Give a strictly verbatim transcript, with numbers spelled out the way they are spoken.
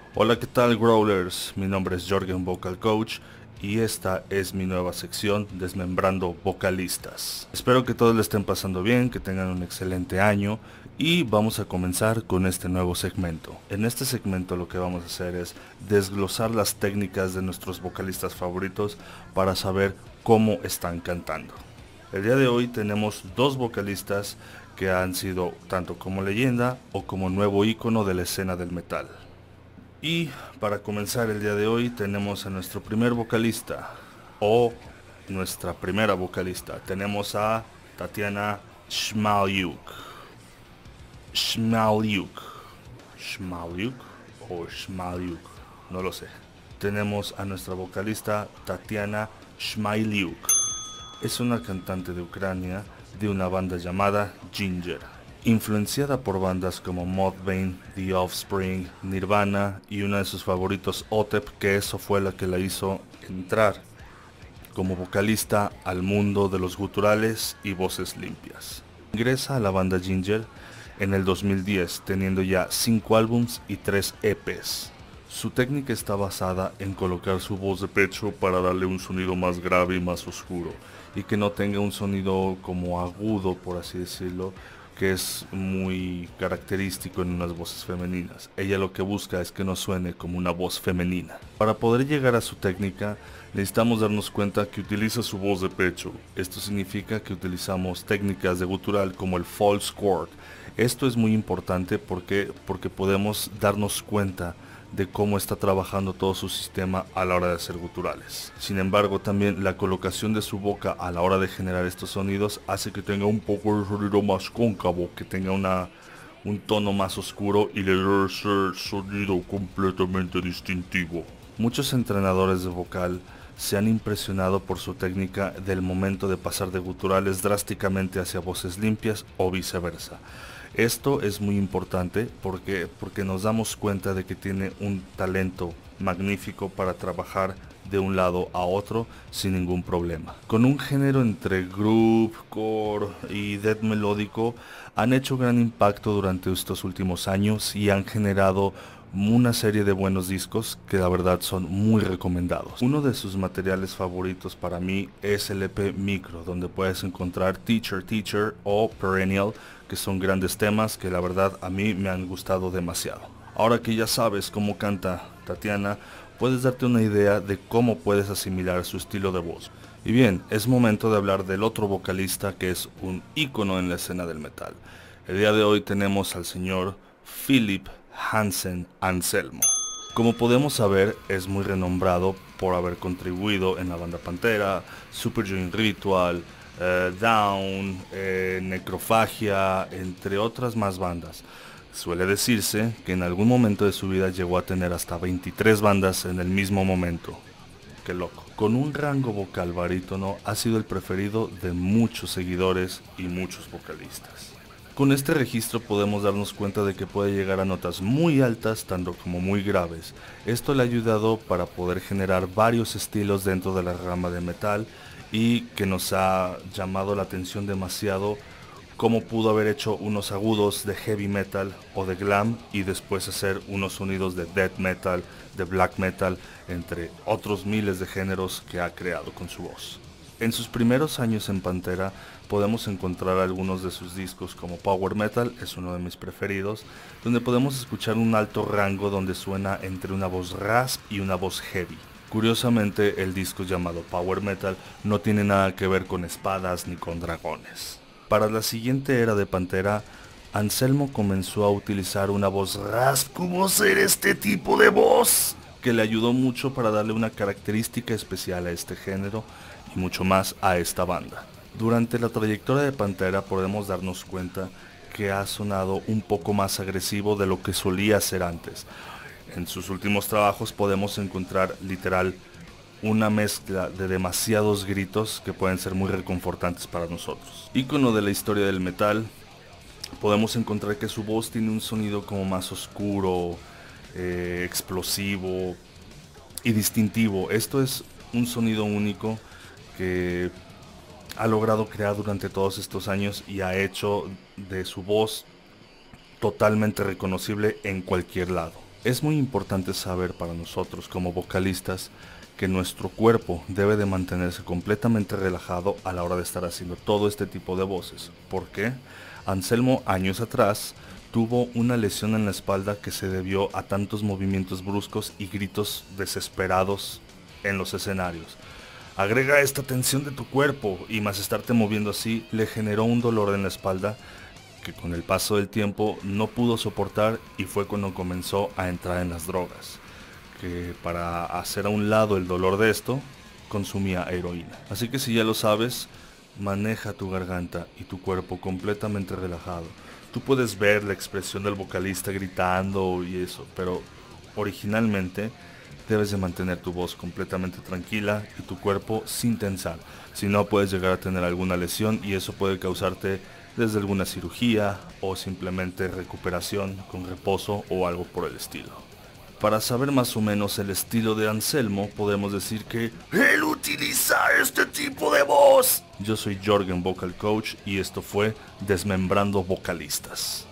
Hola, ¿qué tal, Growlers? Mi nombre es Jorgen Vocal Coach y esta es mi nueva sección Desmembrando Vocalistas. Espero que todos le estén pasando bien, que tengan un excelente año y vamos a comenzar con este nuevo segmento. En este segmento lo que vamos a hacer es desglosar las técnicas de nuestros vocalistas favoritos para saber cómo están cantando. El día de hoy tenemos dos vocalistas que han sido tanto como leyenda o como nuevo ícono de la escena del metal. Y para comenzar el día de hoy tenemos a nuestro primer vocalista, o nuestra primera vocalista. Tenemos a Tatiana Shmalyuk. Shmalyuk. Shmalyuk o Shmalyuk, no lo sé. Tenemos a nuestra vocalista Tatiana Shmalyuk. Es una cantante de Ucrania de una banda llamada Ginger. Influenciada por bandas como Mudvayne, The Offspring, Nirvana y una de sus favoritos Otep, que eso fue la que la hizo entrar como vocalista al mundo de los guturales y voces limpias. Ingresa a la banda Ginger en el dos mil diez, teniendo ya cinco álbums y tres E Pes. Su técnica está basada en colocar su voz de pecho para darle un sonido más grave y más oscuro, y que no tenga un sonido como agudo, por así decirlo, que es muy característico en unas voces femeninas. Ella lo que busca es que no suene como una voz femenina. Para poder llegar a su técnica, necesitamos darnos cuenta que utiliza su voz de pecho. Esto significa que utilizamos técnicas de gutural como el false chord. Esto es muy importante porque, porque podemos darnos cuenta de cómo está trabajando todo su sistema a la hora de hacer guturales. Sin embargo, también la colocación de su boca a la hora de generar estos sonidos hace que tenga un poco de sonido más cóncavo, que tenga una, un tono más oscuro y le dé ese sonido completamente distintivo. Muchos entrenadores de vocal se han impresionado por su técnica del momento de pasar de guturales drásticamente hacia voces limpias o viceversa. Esto es muy importante porque, porque nos damos cuenta de que tiene un talento magnífico para trabajar de un lado a otro sin ningún problema. Con un género entre groove, core y death melódico, han hecho gran impacto durante estos últimos años y han generado una serie de buenos discos que la verdad son muy recomendados. Uno de sus materiales favoritos para mí es el E P Micro, donde puedes encontrar Teacher Teacher o Perennial, que son grandes temas que la verdad a mí me han gustado demasiado. Ahora que ya sabes cómo canta Tatiana, puedes darte una idea de cómo puedes asimilar su estilo de voz. Y bien, es momento de hablar del otro vocalista que es un ícono en la escena del metal. El día de hoy tenemos al señor Philip Hansen Anselmo. Como podemos saber, es muy renombrado por haber contribuido en la banda Pantera, Supergiant Ritual, eh, Down, eh, Necrofagia, entre otras más bandas. Suele decirse que en algún momento de su vida llegó a tener hasta veintitrés bandas en el mismo momento. Qué loco. Con un rango vocal barítono, ha sido el preferido de muchos seguidores y muchos vocalistas. Con este registro podemos darnos cuenta de que puede llegar a notas muy altas tanto como muy graves. Esto le ha ayudado para poder generar varios estilos dentro de la rama de metal y que nos ha llamado la atención demasiado cómo pudo haber hecho unos agudos de heavy metal o de glam y después hacer unos sonidos de death metal, de black metal, entre otros miles de géneros que ha creado con su voz. En sus primeros años en Pantera podemos encontrar algunos de sus discos como Power Metal, es uno de mis preferidos, donde podemos escuchar un alto rango donde suena entre una voz rasp y una voz heavy. Curiosamente, el disco llamado Power Metal no tiene nada que ver con espadas ni con dragones. Para la siguiente era de Pantera, Anselmo comenzó a utilizar una voz rasp. ¿Cómo ser este tipo de voz? Que le ayudó mucho para darle una característica especial a este género y mucho más a esta banda. Durante la trayectoria de Pantera podemos darnos cuenta que ha sonado un poco más agresivo de lo que solía ser antes. En sus últimos trabajos podemos encontrar literal una mezcla de demasiados gritos que pueden ser muy reconfortantes para nosotros. Ícono de la historia del metal, podemos encontrar que su voz tiene un sonido como más oscuro, eh, explosivo y distintivo. Esto es un sonido único que ha logrado crear durante todos estos años y ha hecho de su voz totalmente reconocible en cualquier lado. Es muy importante saber para nosotros como vocalistas que nuestro cuerpo debe de mantenerse completamente relajado a la hora de estar haciendo todo este tipo de voces. ¿Por qué? Anselmo años atrás tuvo una lesión en la espalda que se debió a tantos movimientos bruscos y gritos desesperados en los escenarios. Agrega esta tensión de tu cuerpo y más estarte moviendo así le generó un dolor en la espalda que con el paso del tiempo no pudo soportar y fue cuando comenzó a entrar en las drogas, que para hacer a un lado el dolor de esto, consumía heroína. Así que si ya lo sabes, maneja tu garganta y tu cuerpo completamente relajado. Tú puedes ver la expresión del vocalista gritando y eso, pero originalmente debes de mantener tu voz completamente tranquila y tu cuerpo sin tensar. Si no, puedes llegar a tener alguna lesión y eso puede causarte desde alguna cirugía o simplemente recuperación con reposo o algo por el estilo. Para saber más o menos el estilo de Anselmo, podemos decir que él utiliza este tipo de voz. Yo soy Jorgen Vocal Coach y esto fue Desmembrando Vocalistas.